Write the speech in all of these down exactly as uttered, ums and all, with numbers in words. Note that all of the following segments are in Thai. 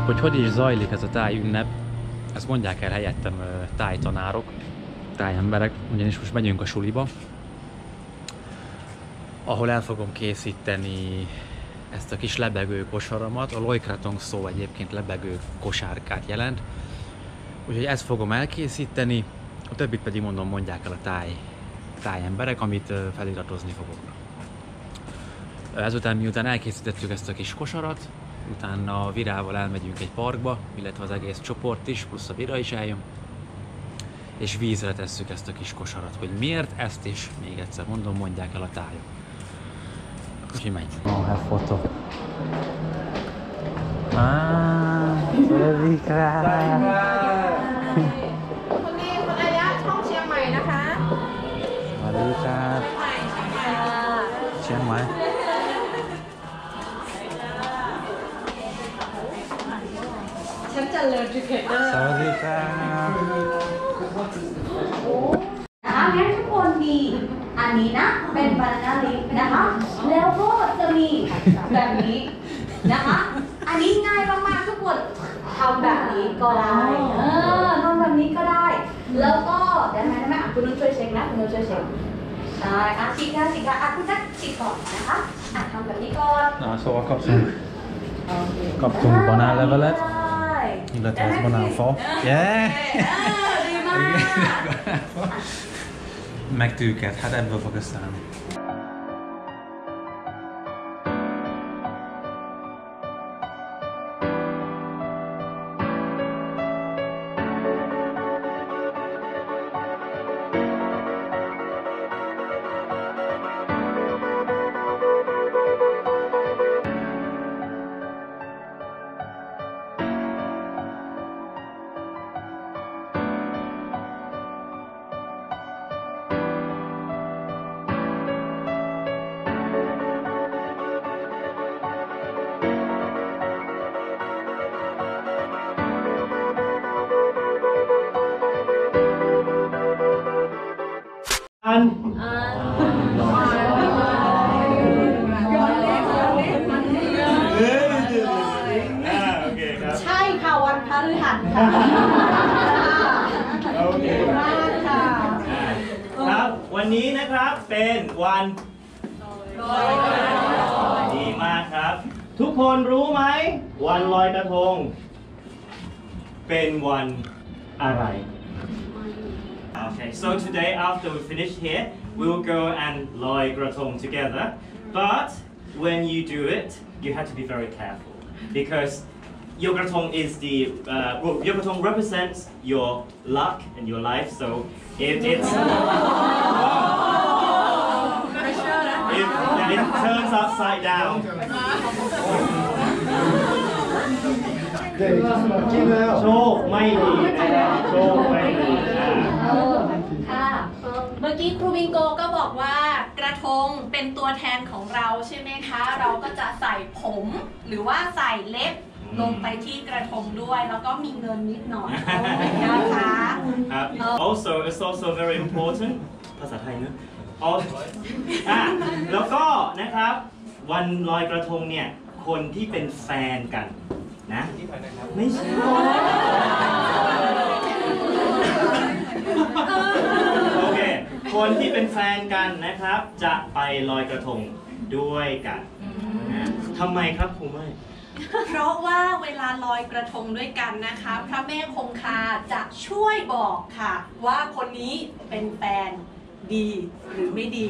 hogy hogy is zajlik ez a tájünnep, ezt mondják el helyettem tájtanárok, tájemberek, ugyanis most megyünk a suliba, ahol el fogom készíteni ezt a kis lebegő kosaramat. A lojkratong szó egyébként lebegő kosárkát jelent, úgyhogy ezt fogom elkészíteni, a többit pedig mondom, mondják el a táj, tájemberek, amit feliratozni fogok. Ezután, miután elkészítettük ezt a kis kosarat, utána a Virával elmegyünk egy parkba, illetve az egész csoport is, plusz a Vira is eljön, és vízre tesszük ezt a kis kosarat. Hogy miért, ezt is még egyszer mondom, mondják el a tájok. Úgyhogy megy. Oh, have photo. Ah, Erika. คนนี้คนระยะช่องเชียงใหม่นะคะสวัสดีครับเชียงใหม่ฉันจะเลิศจุดเกิดเด้อสวัสดีครับนะคะงั้นทุกคนมีอันนี้นะเป็นบานาน่าลิฟนะคะแล้วก็จะมีแบบนี้นะคะอันนี้ง่ายมากๆทุกคนทำแบบนี้ก็ได้เออทำแบบนี้ก็ได้แล้วก็เดี๋ยวให้แม่คุณนุ่นช่วยเช็คนะคุณนุ่นช่วยเช็คใช่อ่ะฉีกค่ะฉีกค่ะอ่ะคุณจักฉีกก่อนนะคะอ่ะทำแบบนี้ก่อนอ่า så kaptung kaptung banan levelet illetve ez banan fa yeah meg tűket, hát ebből fog összeállni. ใช่ค่ะวันพฤหัสค่ะโอเคมากค่ะครับวันนี้นะครับเป็นวันลอยกระทงดีมากครับทุกคนรู้ไหมวันลอยกระทงเป็นวันอะไร Okay, so today after we finish here, we will go and loi gratong together. But when you do it, you have to be very careful because your gratong is the uh, well, your gratong represents your luck and your life. So if it's if it turns upside down. โชคไม่ดีนะครับโชคไม่ดีค่ะเมื่อกี้ครูบิงโกก็บอกว่ากระทงเป็นตัวแทนของเราใช่ไหมคะเราก็จะใส่ผมหรือว่าใส่เล็บลงไปที่กระทงด้วยแล้วก็มีเงินนิดหน่อยนะคะ Also it's also very important ภาษาไทยนะอ่ะแล้วก็นะครับวันลอยกระทงเนี่ยคนที่เป็นแฟนกันนะไม่ใช่โอเคคนที่เป็นแฟนกันนะครับจะไปลอยกระทงด้วยกันนะทำไมครับครูเมย์เพราะว่าเวลาลอยกระทงด้วยกันนะคะพระแม่คงคาจะช่วยบอกค่ะว่าคนนี้เป็นแฟนดีหรือไม่ดี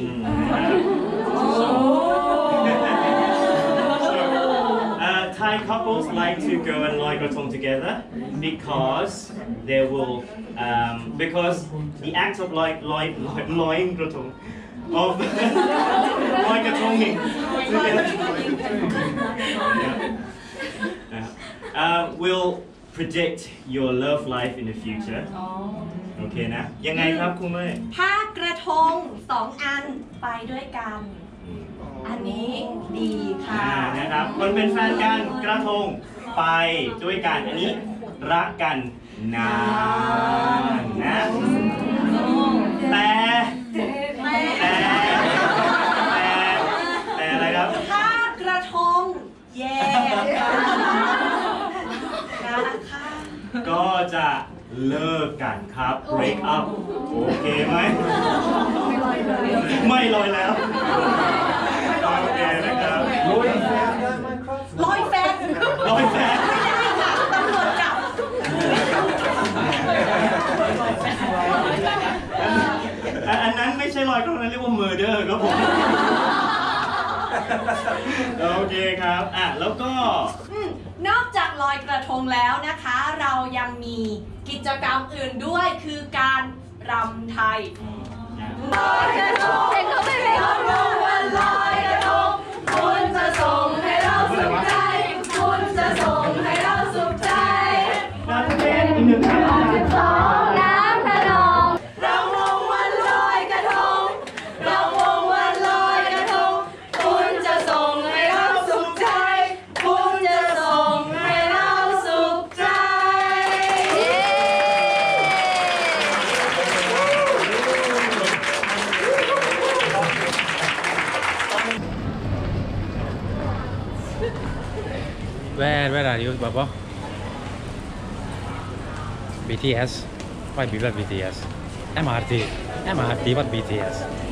Uh, Thai couples like to go and loi gratong together because they will, um, because the act of loi loi loing gratong of loi gratonging uh, will predict your love life in the future. โอเคนะยังไงครับครูเมย์ถ้ากระทงสองอันไปด้วยกันอันนี้ดีค่ะนะครับคนเป็นแฟนกันกระทงไปด้วยกันอันนี้รักกันนานนะแต่แต่แต่แต่อะไรครับถ้ากระทงแยกกันครับ break up โอเคไหมไม่ลอยแล้วโอเคนะครับลอยแฟนได้ไหมครับลอยแฟนลอยแฟนไม่ได้ค่ะตำรวจจับอันอันนั้นไม่ใช่ลอยกระทงนั้นเรียกว่า murder ครับผม โอเคครับอ่ะแล้วก็อืมนอกจากลอยกระทงแล้วนะคะ เรายังมีกิจกรรมอื่นด้วยคือการรำไทยลอยกระทงเรารู้ว่าลอยกระทงคุณจะส่งให้เราสุขใจคุณจะส่งให้เราสุขใจนักเรียนอีกหนึ่งครั้งสองน้ำขนมเราวงวันลอยกระทงเราวงวันลอยกระทงคุณจะส่งให้เราสุขใจคุณจะส่งให้เราสุขใจ Where where are you, Baba? B T S? Why be B T S? M R T. M R T, what B T S?